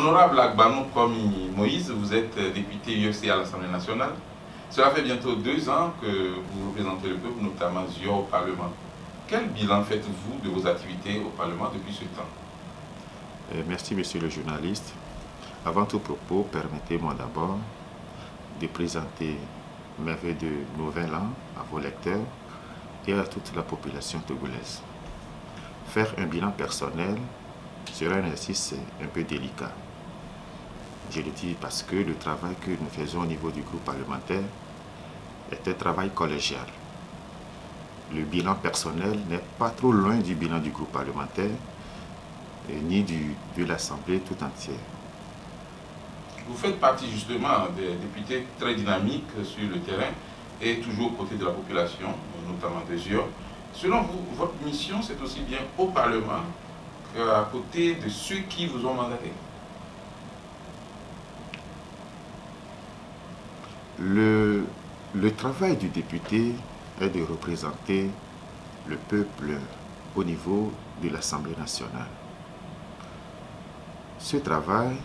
Honorable Agbanou Promi Moïse, vous êtes député UFC à l'Assemblée nationale. Cela fait bientôt 2 ans que vous représentez le peuple, notamment ZIOR au Parlement. Quel bilan faites-vous de vos activités au Parlement depuis ce temps? Merci, monsieur le journaliste. Avant tout propos, permettez-moi d'abord de présenter mes vœux de nouvel an à vos lecteurs et à toute la population togolaise. Faire un bilan personnel sera un exercice un peu délicat. Je le dis parce que le travail que nous faisons au niveau du groupe parlementaire est un travail collégial. Le bilan personnel n'est pas trop loin du bilan du groupe parlementaire ni de l'Assemblée tout entière. Vous faites partie justement des députés très dynamiques sur le terrain et toujours aux côtés de la population, notamment des ZIOR. Selon vous, votre mission, c'est aussi bien au Parlement qu'à côté de ceux qui vous ont mandaté? Le travail du député est de représenter le peuple au niveau de l'Assemblée nationale. Ce travail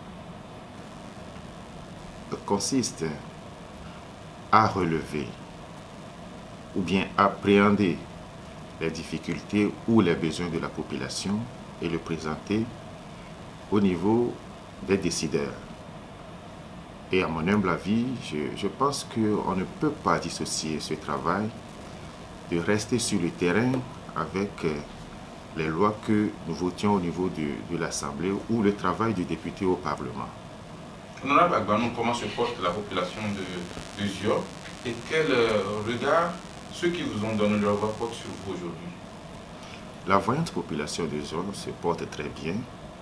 consiste à relever ou bien appréhender les difficultés ou les besoins de la population et le présenter au niveau des décideurs. Et à mon humble avis, je pense qu'on ne peut pas dissocier ce travail de rester sur le terrain avec les lois que nous votions au niveau de l'Assemblée ou le travail du député au Parlement. Honorable Agbanou, comment se porte la population de ZIOR et quel regard ceux qui vous ont donné leur voix portent sur vous aujourd'hui? La voyante population de ZIOR se porte très bien.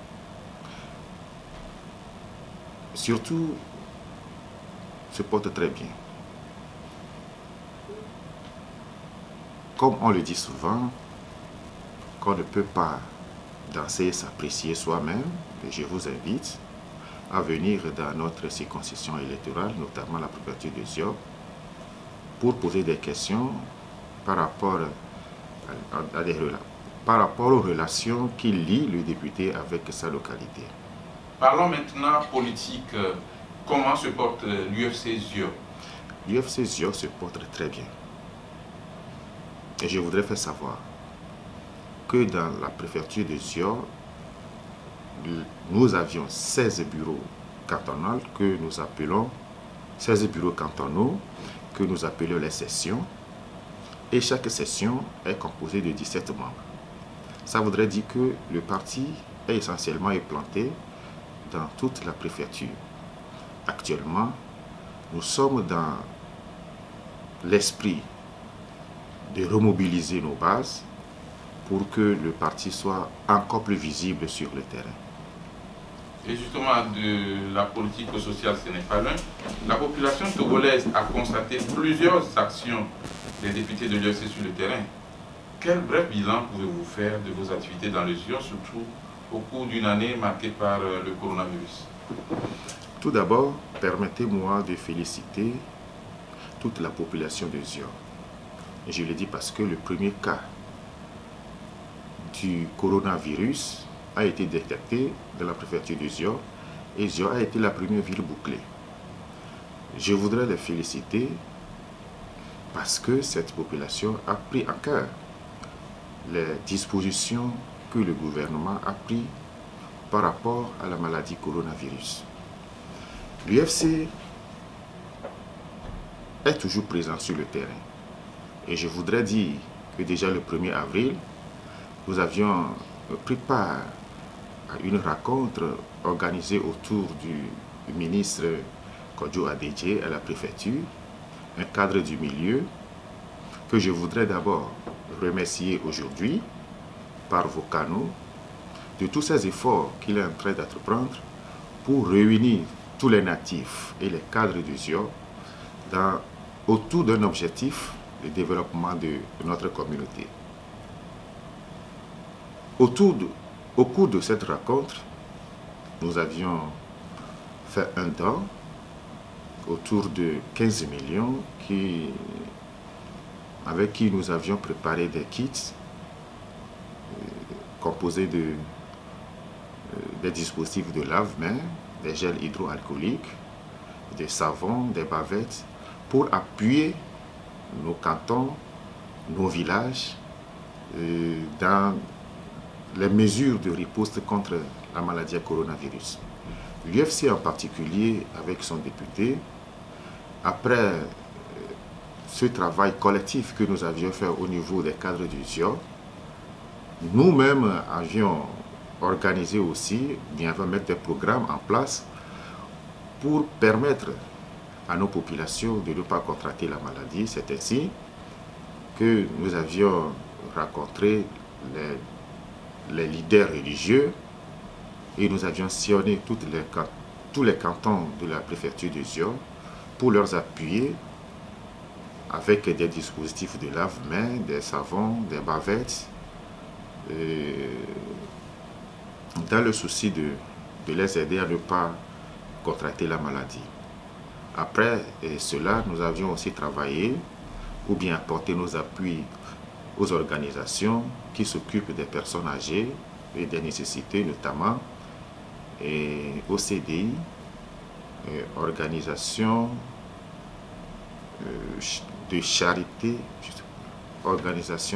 Surtout, se porte très bien. Comme on le dit souvent, qu'on ne peut pas danser et s'apprécier soi-même, je vous invite à venir dans notre circonscription électorale, notamment la préfecture de ZIOR, pour poser des questions par rapport aux relations qui lient le député avec sa localité. Parlons maintenant politique. Comment se porte l'UFC ZIOR? L'UFC ZIOR se porte très bien. Et je voudrais faire savoir que dans la préfecture de ZIOR, nous avions 16 bureaux cantonaux que nous appelons 16 bureaux cantonaux que nous appelons les sessions. Et chaque session est composée de 17 membres. Ça voudrait dire que le parti est essentiellement implanté dans toute la préfecture. Actuellement, nous sommes dans l'esprit de remobiliser nos bases pour que le parti soit encore plus visible sur le terrain. Et justement, de la politique sociale, ce n'est pas loin. La population togolaise a constaté plusieurs actions des députés de l'UFC sur le terrain. Quel bref bilan pouvez-vous faire de vos activités dans le ZIOR, surtout au cours d'une année marquée par le coronavirus? Tout d'abord, permettez-moi de féliciter toute la population de ZIOR. Je le dis parce que le premier cas du coronavirus a été détecté dans la préfecture de ZIOR et ZIOR a été la première ville bouclée. Je voudrais les féliciter parce que cette population a pris en cœur les dispositions que le gouvernement a prises par rapport à la maladie coronavirus. L'UFC est toujours présent sur le terrain. Et je voudrais dire que déjà le 1er avril, nous avions pris part à une rencontre organisée autour du ministre Kodjo Adedje à la préfecture, un cadre du milieu que je voudrais d'abord remercier aujourd'hui par vos canaux de tous ces efforts qu'il est en train d'entreprendre pour réunir tous les natifs et les cadres du ZIOR autour d'un objectif de développement de notre communauté. Au cours de cette rencontre, nous avions fait un don autour de 15 millions avec qui nous avions préparé des kits composés de des dispositifs de lave-mains, des gels hydroalcooliques, des savons, des bavettes, pour appuyer nos cantons, nos villages, dans les mesures de riposte contre la maladie à coronavirus. L'UFC en particulier, avec son député, après ce travail collectif que nous avions fait au niveau des cadres du ZIO, nous-mêmes avions organisé aussi, bien avant mettre des programmes en place pour permettre à nos populations de ne pas contracter la maladie. C'est ainsi que nous avions rencontré les leaders religieux et nous avions sillonné tous les cantons de la préfecture de ZIO pour leur appuyer avec des dispositifs de lave-mains, des savons, des bavettes, dans le souci de les aider à ne pas contracter la maladie. Après cela, nous avions aussi travaillé ou bien apporté nos appuis aux organisations qui s'occupent des personnes âgées et des nécessités, notamment au CDI, organisation de charité, pour le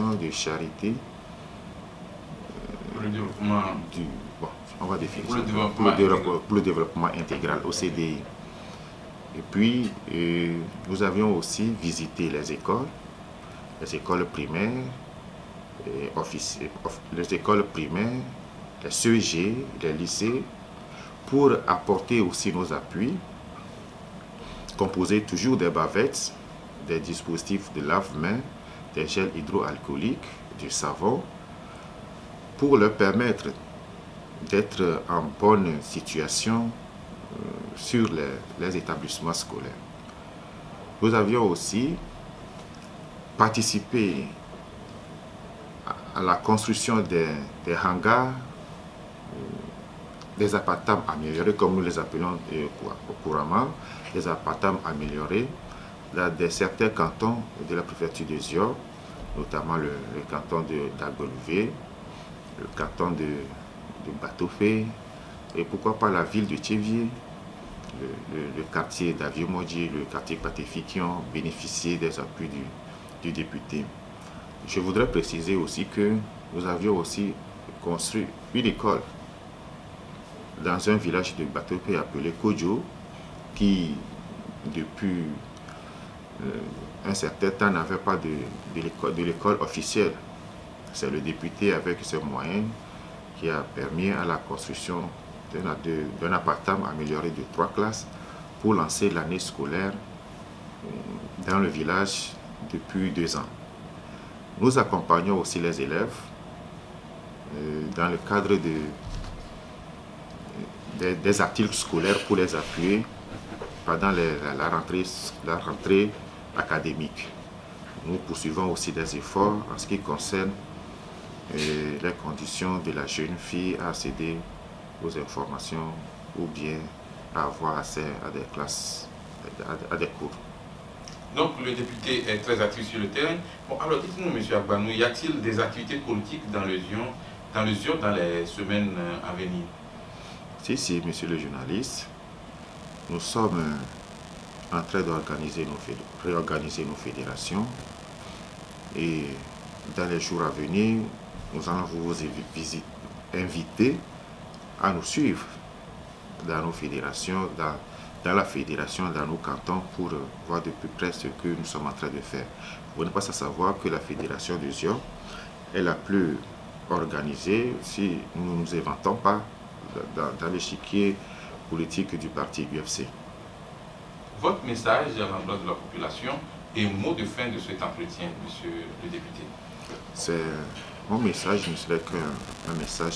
développement on va définir pour le développement intégral, au CDI. Et puis, nous avions aussi visité les écoles primaires, les écoles primaires, les CEG, les lycées, pour apporter aussi nos appuis, composés toujours des bavettes, des dispositifs de lave-mains, des gels hydroalcooliques, du savon, pour leur permettre d'être en bonne situation sur les établissements scolaires. Nous avions aussi participé à la construction des hangars, des appartements améliorés, comme nous les appelons couramment, des appartements améliorés dans certains cantons de la préfecture de ZIO, notamment le canton d'Agolvé, le canton de Batofé, et pourquoi pas la ville de Tchévier, le quartier d'Aviomodji, le quartier Patéfi, qui ont bénéficié des appuis du député. Je voudrais préciser aussi que nous avions aussi construit une école dans un village de Batofé appelé Kodjo, qui depuis un certain temps n'avait pas de l'école officielle. C'est le député avec ses moyens qui a permis à la construction d'un appartement amélioré de 3 classes pour lancer l'année scolaire dans le village depuis 2 ans. Nous accompagnons aussi les élèves dans le cadre des articles scolaires pour les appuyer pendant la rentrée académique. Nous poursuivons aussi des efforts en ce qui concerne les conditions de la jeune fille à accéder aux informations ou bien à avoir accès à des classes, à des cours. Donc le député est très actif sur le terrain. Bon, alors dites-nous, M. Agbanou, y a-t-il des activités politiques dans le ZIO dans les semaines à venir? Si, monsieur le journaliste, nous sommes en train réorganiser nos fédérations et dans les jours à venir, nous allons vous inviter à nous suivre dans nos fédérations, dans la fédération, dans nos cantons, pour voir de plus près ce que nous sommes en train de faire. Vous n'êtes pas à savoir que la fédération de ZIO est la plus organisée, si nous ne nous inventons pas, dans l'échiquier politique du parti UFC. Votre message à l'endroit de la population et mot de fin de cet entretien, monsieur le député? Mon message ne serait qu'un message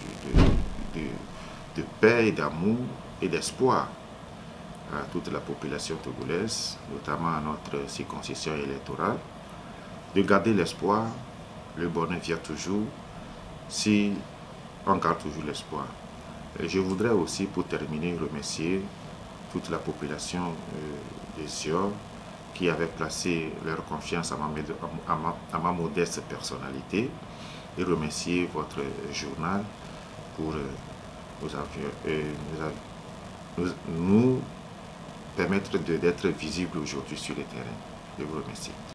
de paix, d'amour et d'espoir à toute la population togolaise, notamment à notre circonscription électorale, de garder l'espoir. Le bonheur vient toujours si on garde toujours l'espoir. Je voudrais aussi, pour terminer, remercier toute la population de ZIO qui avait placé leur confiance à ma modeste personnalité, et remercier votre journal pour nous permettre d'être visibles aujourd'hui sur le terrain. Je vous remercie.